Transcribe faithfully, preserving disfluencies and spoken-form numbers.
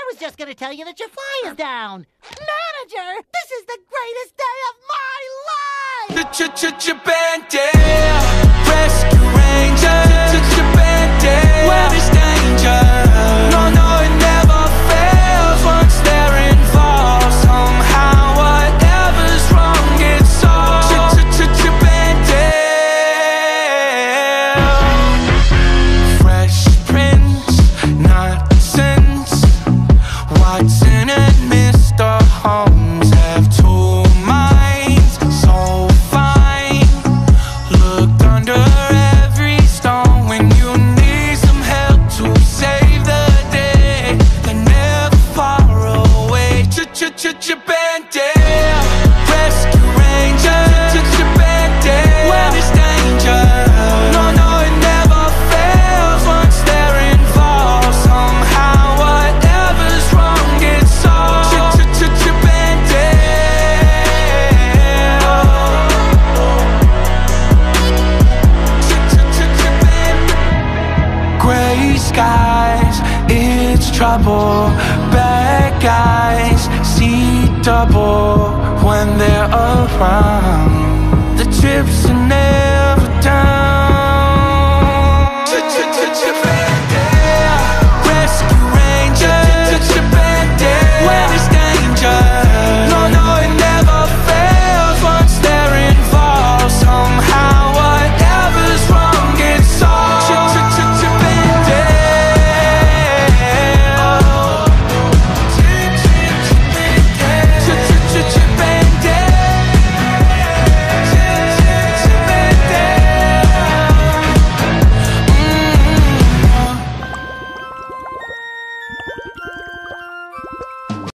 was just gonna tell you that your fly is down. Manager, this is the greatest day of my life! The ch-ch-ch-bandit Rescue Ranger Ch-ch-ch-bandit Where there's danger No, no, it never fails Once they're involved Somehow whatever's wrong gets solved Ch-ch-ch-bandit Fresh Prince, nonsense Watson and Mister Holmes have two minds So fine Looked under every stone When you need some help to save the day They're never far away Ch-ch-ch-bandit Rescue Ranger Ch-ch-ch-bandit Where there's danger No, no, it never fails Once they're involved Somehow whatever's wrong gets solved Ch-ch-ch-bandit Gray skies, it's trouble Bad guys see double when they're around The chips are never down